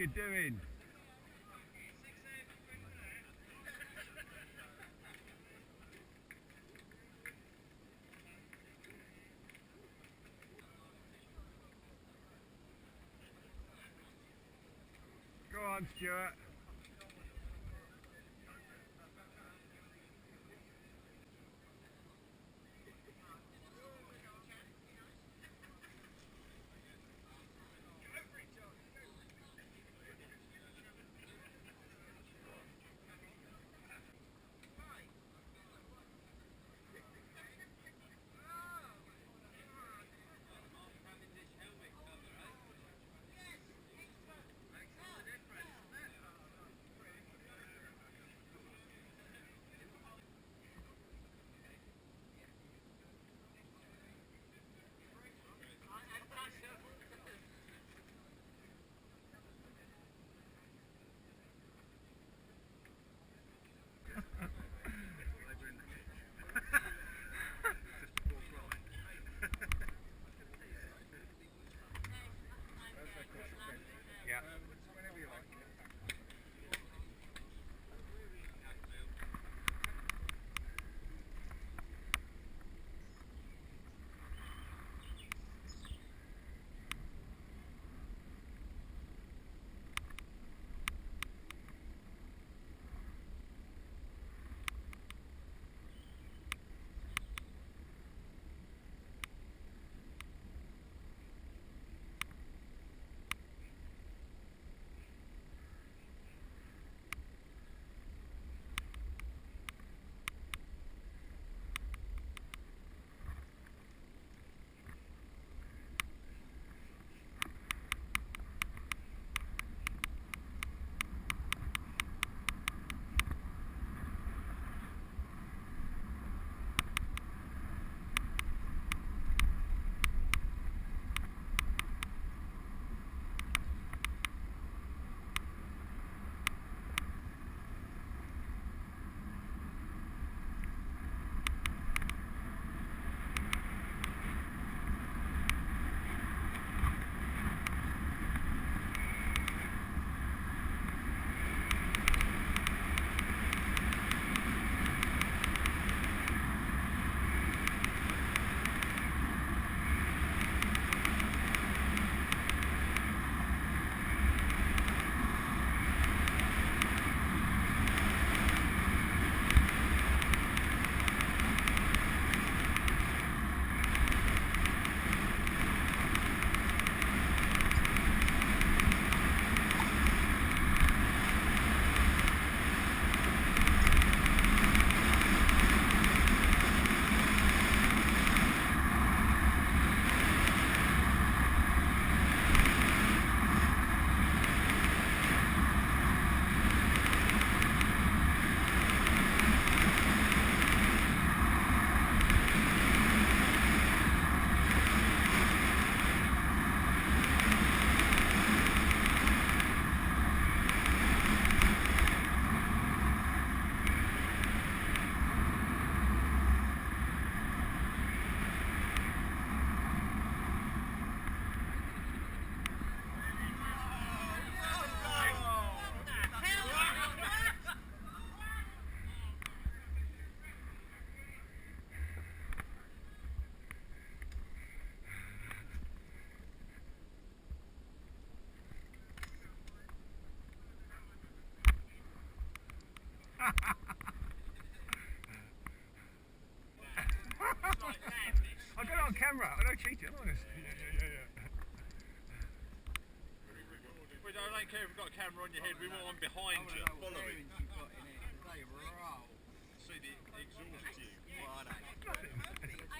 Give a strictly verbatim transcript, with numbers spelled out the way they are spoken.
you doing? Go on, Stuart. I got it on camera. I don't cheat it, I'm honest. Yeah, yeah, yeah, yeah. We don't, I don't care if we've got a camera on your head, we want one behind you, following. You've got in it. They roll. See the exhaust tube. What are they?